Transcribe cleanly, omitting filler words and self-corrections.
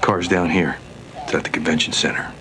Car's down here. It's at the convention center.